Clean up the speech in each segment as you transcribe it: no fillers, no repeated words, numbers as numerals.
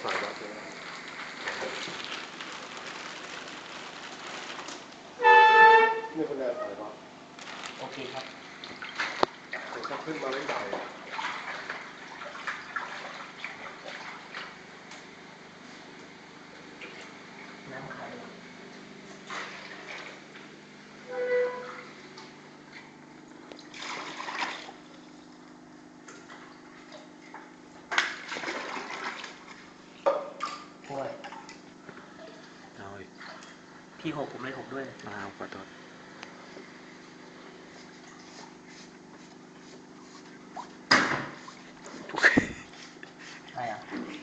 สายวัดเลยนี่เป็นแนวสายวัดโอเคครับเดี๋ยวจะขึ้นมาเล่นใหญ่น้ำขังโอ้ยเอาอีกพี่หกผมเลยหกด้วยมาขอโทษอะไรอ่ะ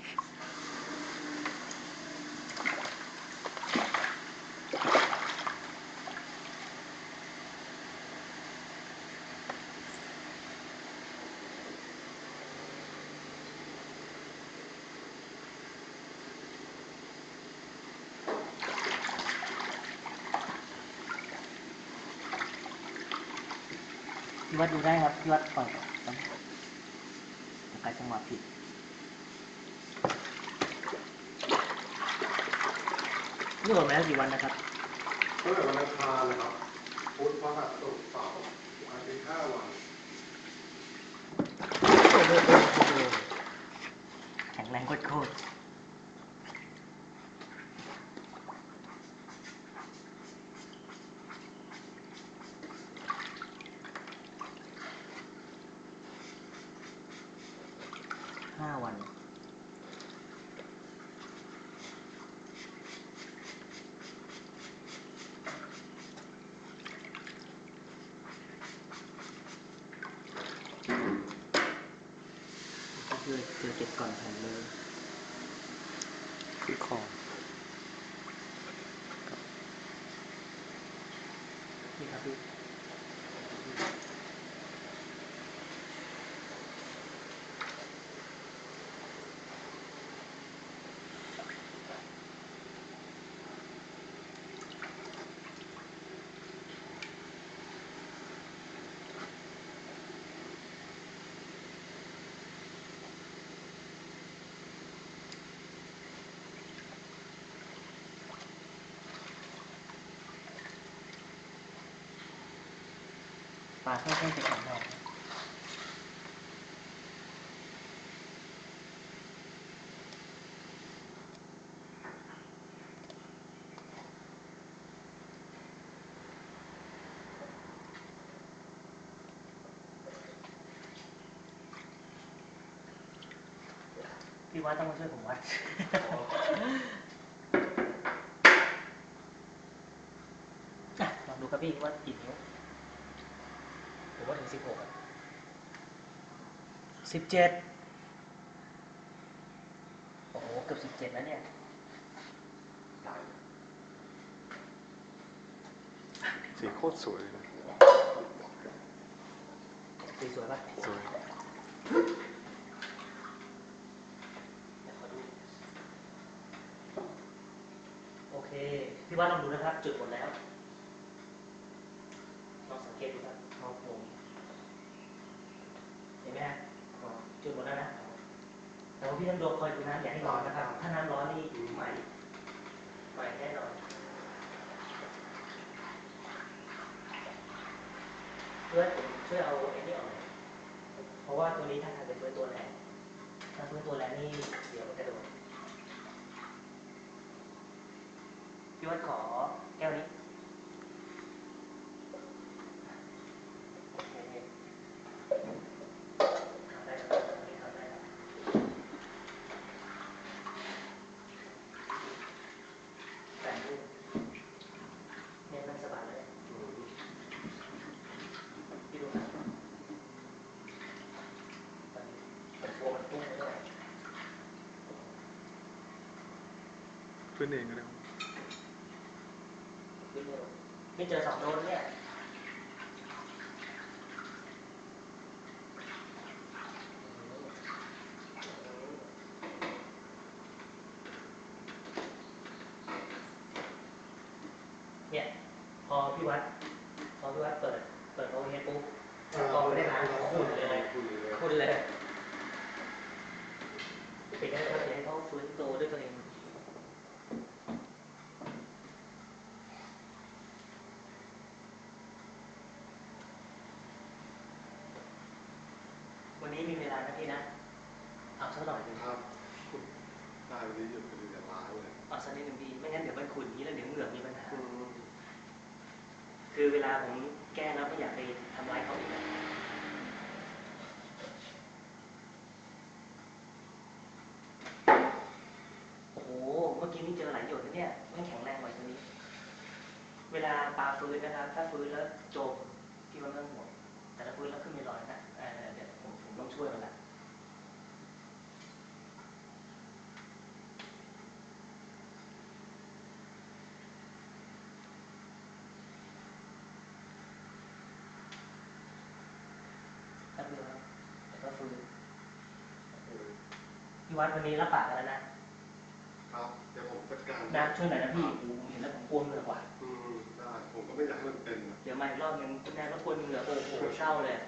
พี่วัดดูได้ครับพี่วัดปล่อยต้องกายจังหวะผิดนี่หมดมาแล้วกี่วันนะครับตั้งแต่วันอังคารนะครับพุธพฤหัสศุกร์เสาร์อาทิตย์5 วันแข็งแรงโคตร5 วันเจอเก็บก่อนแผ่นเลยที่คอนี่ครับพี่ปลาค่อยๆจะแข็งแรงพี่วัดต้องมาช่วยผมวัดลองดูครับพี่ว่ากี่นิ้วผมว่าถึง16อ่ะ17โอ้โหเกือบ17แล้วเนี่ยสีโคตรสวยเลยนะสีสวยป่ะสวยโอเคพี่วัดลองดูนะครับจุดหมดแล้วลองสังเกตดูครับมองตรงเห็นไหมฮะจุดหมดแล้วนะแต่ว่าพี่ต้องดูคอยดูน้ำอย่าให้ร้อนนะครับถ้าน้ำร้อนนี่ใหม่แน่นอนช่วยเอาไอ้นี่ออกหน่อยเพราะว่าตัวนี้ถ้าทำเป็นตัวแรงถ้าตัวแรงนี่เดี๋ยวมันกระโดดพี่วัดขอแก้วนี้โอเคได้ครับนี่ทำได้ครับแบ่งรูปเนี่ยนั่งสบายเลยพี่ดูนะมันตัวมันตุ้งไม่ได้ขึ้นเองก็ได้พี่เจอ2 โดนเนี่ยเนี่ยพอพี่วัดเปิดโอเฮปุ๊บกองไม่ได้ล้างขุ่นเลยปิดได้ครับเดี๋ยวให้เขาฟื้นตัวด้วยตัวเองวันนี้มีเวลานะพี่นะเอาสักหน่อยหนึงครับได้วันนี้หยุดไปเลยล้าเลยเอาสักนิดหนึ่งพี่ไม่งั้นเดี๋ยวมันขุ่นอย่างนี้แล้วเดี๋ยวเหงือกมีปัญหาคือเวลาผมแก้แล้วไม่อยากไปทำร้ายเขาอีกนะโอ้โหเมื่อกี้นี่เจอหลายหยดนะเนี่ยไม่แข็งแรงกว่าตัวนี้เวลาปลาฟื้นนะครับถ้าฟื้นแล้วจมพี่ว่าไม่ต้องห่วงแต่ถ้าฟื้นแล้วขึ้นไม่ลอยนะเดี๋ยวผมต้องช่วยมันละถ้าฟื้นแล้วเดี๋ยวก็ฟื้นพี่วัดวันนี้รับปากกันแล้วนะครับเดี๋ยวผมจัดการนะช่วยหน่อยนะพี่โอ้โหผมเห็นแล้วผมกลัวเหงื่อกว่าได้ผมก็ไม่อยากให้มันเป็นนะเดี๋ยวมาอีกรอบนึงคุณแม่รบกวนเหงื่อโอ้โหเศร้าเลย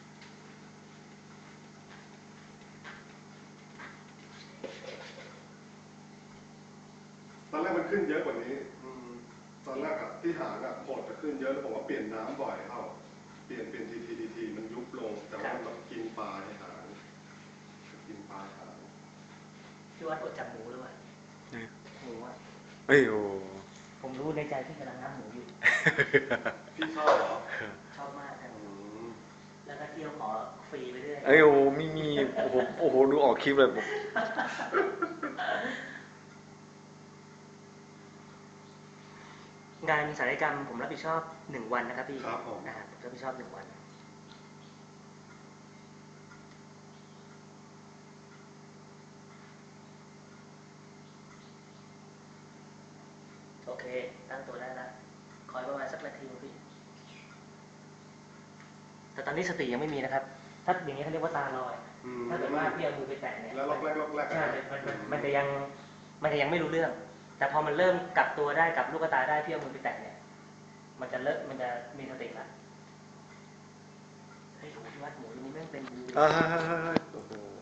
ตอนแรกมันขึ้นเยอะกว่านี้ตอนแรกอะที่หางอะผดจะขึ้นเยอะแล้วผมว่าเปลี่ยนน้ำบ่อยเข้าเปลี่ยนทีมันยุบลงแต่ว่ามันแบบกินปลาในหางกินปลาหางพี่วัดอดจับหมูหรือเปล่าเนี่ยหมูอ่ะเอ้ยโอ้ผมรู้ในใจพี่กำลังน้ำหมูอยู่พี่ชอบเหรอชอบมากครับแล้วก็เที่ยวขอฟรีไปเรื่อยเอ้ยโอ้มีโอ้โหโอ้โหดูออกคลิปเลยผมงานศัลยกรรมผมรับผิดชอบ1 วันนะครับพี่ครับผมผมรับผิดชอบ1 วันโอเคตั้งตัวได้แล้วคอยประมาณสักนาทีพี่แต่ตอนนี้สติยังไม่มีนะครับถ้าอย่างนี้เขาเรียกว่าตาลอย ถ้าเกิดว่าพี่เอามือไปแตะเนี่ยแล้วล็อกแรกใช่มันจะยังไม่รู้เรื่อง แต่พอมันเริ่มกลับตัวได้กลับลูกตาได้พี่เอามือไปแตะเนี่ยมันจะมีสติละเฮ้ยพี่วัดหมูตัวนี้แม่งเป็นอ่าโอ้โห